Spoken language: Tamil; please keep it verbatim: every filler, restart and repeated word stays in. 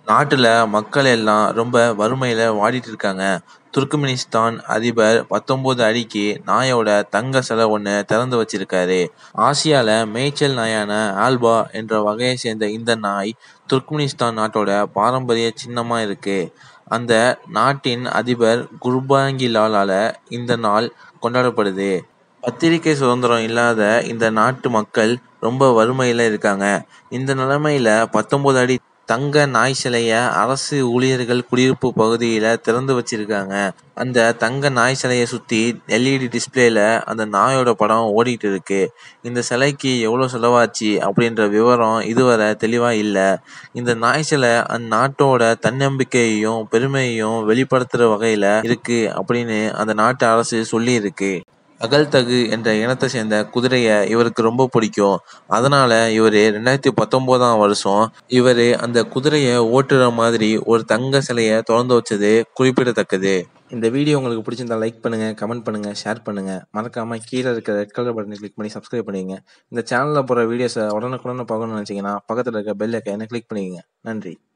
நாட்டுல மக்கள் எல்லாம் ரொம்ப வறுமையில வாடிட்டு இருக்காங்க. துர்க்மெனிஸ்தான் அதிபர் பத்தொன்பது அடிக்கு நாயோட தங்க சிலை ஒண்ணு திறந்து வச்சிருக்காரு. ஆசியால மேய்ச்சல் நாயான ஆல்பா என்ற வகையை சேர்ந்த இந்த நாய் துர்க்மெனிஸ்தான் நாட்டோட பாரம்பரிய சின்னமா இருக்கு. அந்த நாட்டின் அதிபர் குர்பாங்கிலாலால இந்த நாள் கொண்டாடப்படுது. பத்திரிகை சுதந்திரம் இல்லாத இந்த நாட்டு மக்கள் ரொம்ப வறுமையில இருக்காங்க. இந்த நிலைமையில பத்தொன்பது அடி தங்க நாய் சிலைய அரசு ஊழியர்கள் குடியிருப்பு பகுதியில திறந்து வச்சிருக்காங்க. அந்த தங்க நாய் சிலைய சுத்தி எல்இடி டிஸ்பிளேல அந்த நாயோட படம் ஓடிட்டு இருக்கு. இந்த சிலைக்கு எவ்வளவு செலவாச்சு அப்படின்ற விவரம் இதுவரை தெளிவா இல்ல. இந்த நாய் சிலை அந்நாட்டோட தன்னம்பிக்கையையும் பெருமையையும் வெளிப்படுத்துற வகையில இருக்கு அப்படின்னு அந்த நாட்டு அரசு சொல்லி இருக்கு. அகல்தகு என்ற இனத்தை சேர்ந்த குதிரைய இவருக்கு ரொம்ப பிடிக்கும். அதனால இவரு ரெண்டாயிரத்தி பத்தொன்பதாம் வருஷம் இவரு அந்த குதிரைய ஓட்டுற மாதிரி ஒரு தங்க சிலைய திறந்து வச்சது குறிப்பிடத்தக்கது. இந்த வீடியோ உங்களுக்கு பிடிச்சிருந்தா லைக் பண்ணுங்க, கமெண்ட் பண்ணுங்க, ஷேர் பண்ணுங்க. மறக்காம கீழே இருக்கிற ரெட் கலர் பட்டனை கிளிக் பண்ணி சப்ஸ்கிரைப் பண்ணிக்கங்க. இந்த சேனல்ல போற வீடியோஸை உடனுக்குடனே பார்க்கணும்னு நினைச்சீங்கன்னா பக்கத்துல இருக்க பெல் ஐகானை கிளிக் பண்ணிக்கங்க. நன்றி.